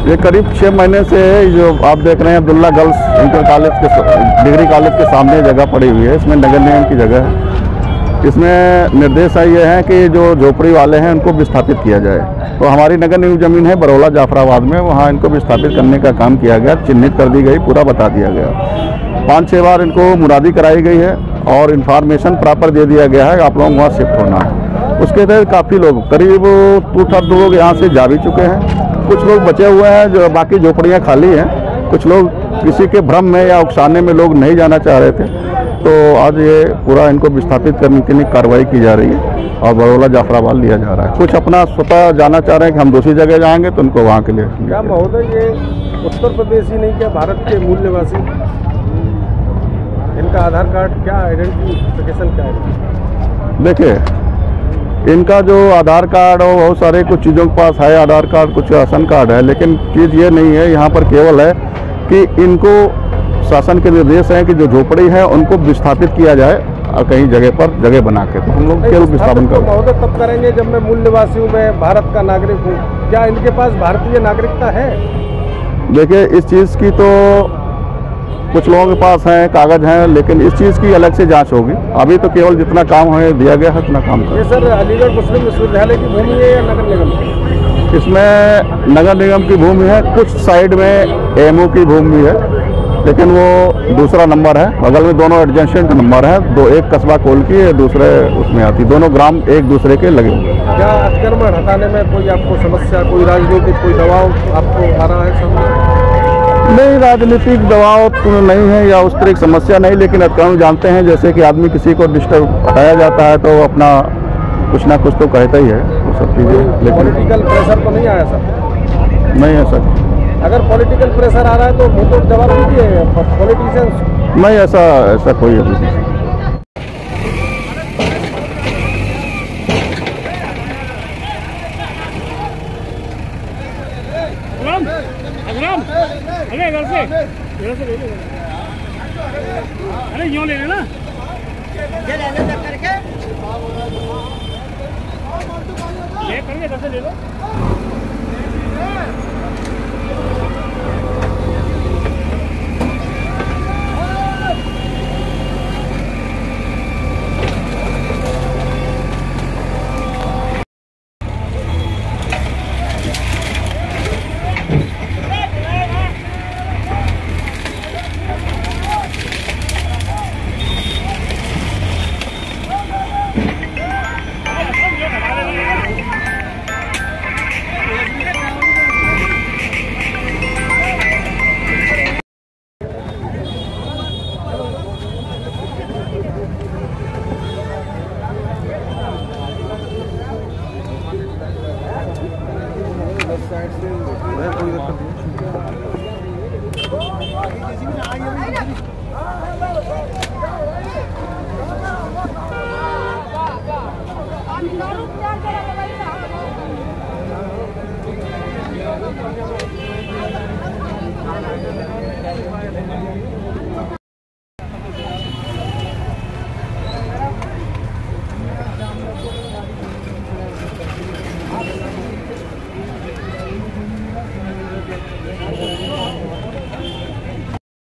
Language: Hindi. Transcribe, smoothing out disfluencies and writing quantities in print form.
ये करीब 6 महीने से जो आप देख रहे हैं अब्दुल्ला गर्ल्स इंटर कॉलेज के डिग्री कॉलेज के सामने जगह पड़ी हुई है। इसमें नगर निगम की जगह है। इसमें निर्देश ये है कि जो झोपड़ी वाले हैं उनको विस्थापित किया जाए। तो हमारी नगर निगम जमीन है बरौला जाफराबाद में, वहाँ इनको विस्थापित करने का काम किया गया, चिन्हित कर दी गई, पूरा बता दिया गया। 5-6 बार इनको मुरादी कराई गई है और इन्फॉर्मेशन प्रॉपर दे दिया गया है आप लोग वहाँ शिफ्ट होना है। उसके तहत काफ़ी लोग करीब 2-3 लोग यहाँ से जा भी चुके हैं। कुछ लोग बचे हुए हैं, जो बाकी झोपड़ियाँ खाली हैं। कुछ लोग किसी के भ्रम में या उकसाने में लोग नहीं जाना चाह रहे थे, तो आज ये पूरा इनको विस्थापित करने के लिए कार्रवाई की जा रही है और बरौला जाफराबाद लिया जा रहा है। कुछ अपना स्वतः जाना चाह रहे हैं कि हम दूसरी जगह जाएंगे, तो उनको वहाँ के लिए। क्या महोदय ये उत्तर प्रदेश ही नहीं, क्या भारत के मूल निवासी, इनका आधार कार्ड क्या आइडेंटिफिकेशन क्या है? देखिए, इनका जो आधार कार्ड और बहुत सारे कुछ चीज़ों के पास है आधार कार्ड, कुछ राशन कार्ड है, लेकिन चीज़ ये नहीं है। यहाँ पर केवल है कि इनको शासन के निर्देश हैं कि जो झोपड़ी है उनको विस्थापित किया जाए और कहीं जगह पर जगह बना के, तो हम लोग केवल विस्थापन करेंगे। महोदय तब करेंगे जब मैं मूल निवासी हूँ, मैं भारत का नागरिक हूँ। क्या इनके पास भारतीय नागरिकता है? देखिए, इस चीज़ की तो कुछ लोगों के पास हैं, कागज हैं, लेकिन इस चीज़ की अलग से जांच होगी। अभी तो केवल जितना काम हमें दिया गया है उतना काम करें। ये सर अलीगढ़ मुस्लिम विश्वविद्यालय की भूमि है या नगर निगम की? इसमें नगर निगम की भूमि है, कुछ साइड में एमओ की भूमि है, लेकिन वो दूसरा नंबर है। बगल में दोनों एडजेंसेंट नंबर है, एक कस्बा कोल की है, दूसरे उसमें आती, दोनों ग्राम एक दूसरे के लगे हुए। क्या अतिक्रमण हटाने में कोई आपको समस्या, कोई राजनीतिक कोई दबाव आपको आ रहा है सामने? नहीं, राजनीतिक दबाव तो नहीं है या उस तरह की समस्या नहीं, लेकिन अतिक्रमण जानते हैं, जैसे कि आदमी किसी को डिस्टर्ब हटाया जाता है तो अपना कुछ ना कुछ तो कहता ही है, वो सब चीज़ें। लेकिन पॉलिटिकल प्रेशर तो नहीं आया सर? नहीं है सर। अगर पॉलिटिकल प्रेशर आ रहा है तो मुझे जवाब दीजिए पॉलिटिशियंस। नहीं, ऐसा कोई अभी नहीं। अरे घर से ले लो। अरे यूँ ले लेना, ये ले लो करके ले करके घर से ले लो।